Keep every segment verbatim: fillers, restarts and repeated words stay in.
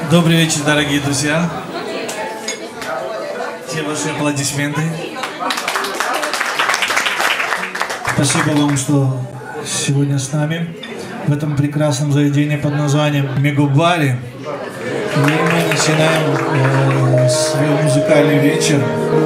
Добрый вечер, дорогие друзья. Все ваши аплодисменты. Спасибо вам, что сегодня с нами в этом прекрасном заведении под названием Мегубари. И мы начинаем э, свой музыкальный вечер.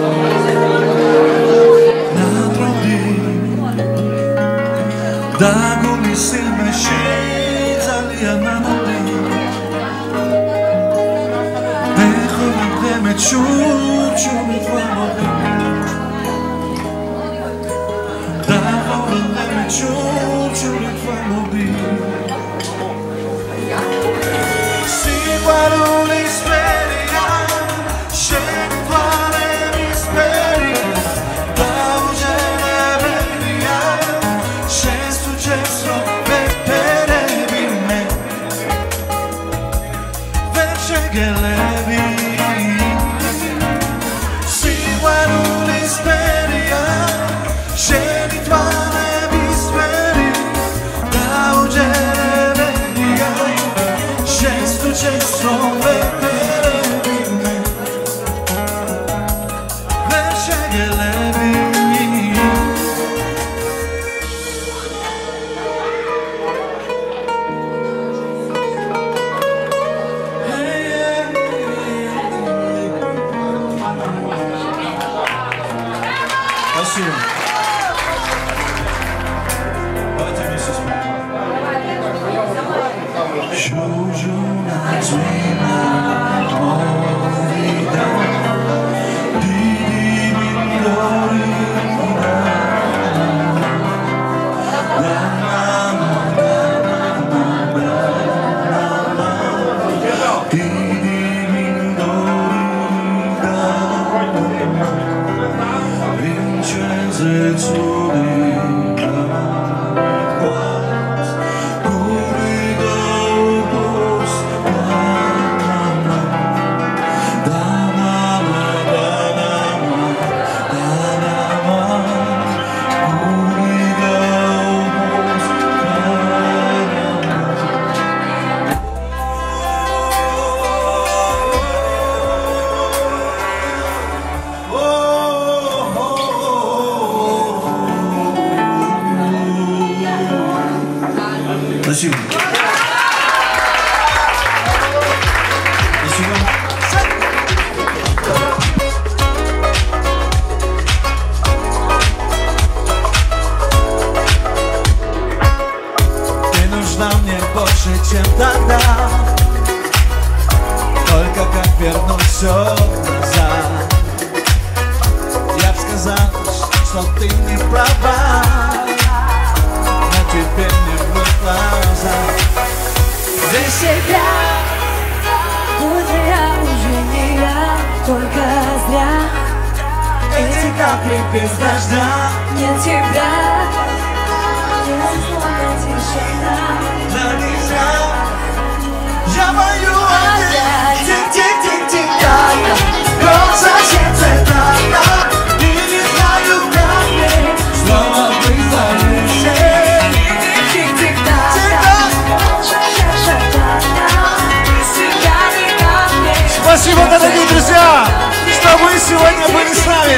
Спасибо. Спасибо. Ты нужна мне больше, чем тогда. Только как вернуть все назад. Я б сказал, что ты не права, но теперь мне глаза. Без тебя, будто я уже не я, только зря. Эти капли без дождя. Нет тебя, нет звука, тишина. Да нельзя, я пою опять. Тик-тик-тик-тик-так, бьется сердце так. И не знаю, как мне снова быть завершен. Спасибо, дорогие друзья, что вы сегодня были с нами.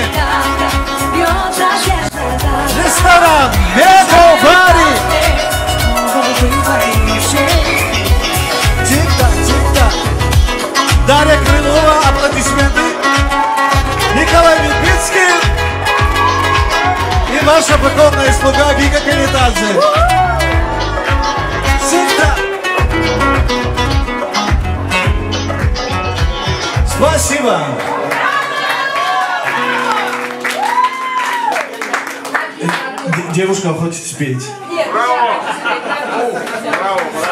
Ресторан Мегубари. Тик-так, тик-так. Дарья Крылова, аплодисменты. Николай Випицкий и ваша покорная слуга Вика Калитадзе. Тик-так. Спасибо. Девушка хочет спеть. Браво! Браво!